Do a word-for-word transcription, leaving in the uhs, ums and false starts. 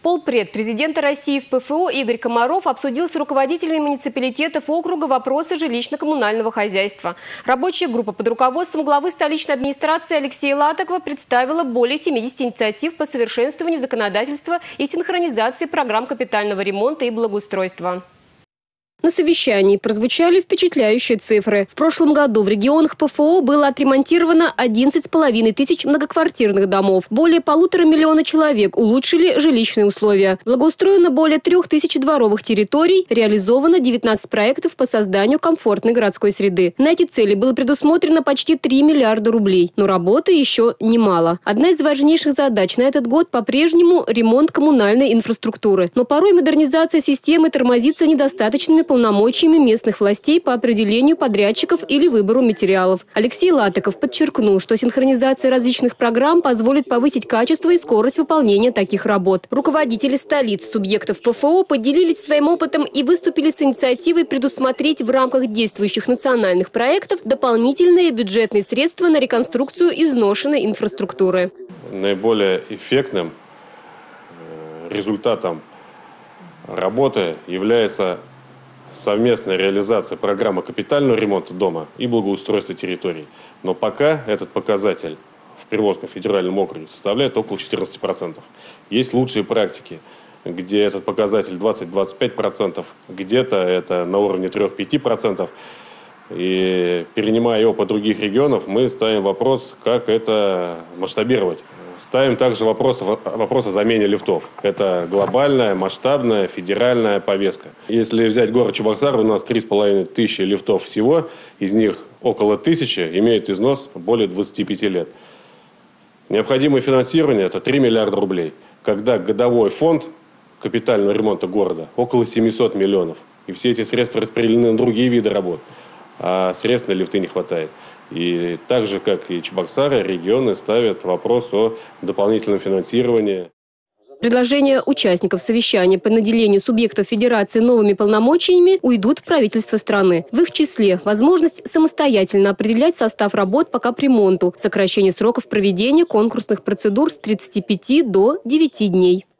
Полпред президента России в ПФО Игорь Комаров обсудил с руководителями муниципалитетов округа вопросы жилищно-коммунального хозяйства. Рабочая группа под руководством главы столичной администрации Алексея Латокова представила более семидесяти инициатив по совершенствованию законодательства и синхронизации программ капитального ремонта и благоустройства. На совещании прозвучали впечатляющие цифры. В прошлом году в регионах ПФО было отремонтировано одиннадцать с половиной тысяч многоквартирных домов. Более полутора миллиона человек улучшили жилищные условия. Благоустроено более трех тысяч дворовых территорий, реализовано девятнадцать проектов по созданию комфортной городской среды. На эти цели было предусмотрено почти три миллиарда рублей. Но работы еще немало. Одна из важнейших задач на этот год по-прежнему ремонт коммунальной инфраструктуры. Но порой модернизация системы тормозится недостаточными полномочиями местных властей по определению подрядчиков или выбору материалов. Алексей Латоков подчеркнул, что синхронизация различных программ позволит повысить качество и скорость выполнения таких работ. Руководители столиц субъектов ПФО поделились своим опытом и выступили с инициативой предусмотреть в рамках действующих национальных проектов дополнительные бюджетные средства на реконструкцию изношенной инфраструктуры. Наиболее эффектным результатом работы является совместная реализация программы капитального ремонта дома и благоустройства территорий. Но пока этот показатель в Приволжском федеральном округе составляет около четырнадцати процентов. Есть лучшие практики, где этот показатель двадцать-двадцать пять процентов, где-то это на уровне трёх-пяти процентов. И перенимая опыт других регионов, мы ставим вопрос, как это масштабировать. Ставим также вопрос, вопрос о замене лифтов. Это глобальная, масштабная, федеральная повестка. Если взять город Чебоксары, у нас три с половиной тысячи лифтов всего, из них около тысячи имеют износ более двадцати пяти лет. Необходимое финансирование – это три миллиарда рублей, когда годовой фонд капитального ремонта города около семисот миллионов. И все эти средства распределены на другие виды работ, а средств на лифты не хватает. И так же, как и Чебоксары, регионы ставят вопрос о дополнительном финансировании. Предложения участников совещания по наделению субъектов федерации новыми полномочиями уйдут в правительство страны. В их числе возможность самостоятельно определять состав работ по капремонту, сокращение сроков проведения конкурсных процедур с тридцати пяти до девяти дней.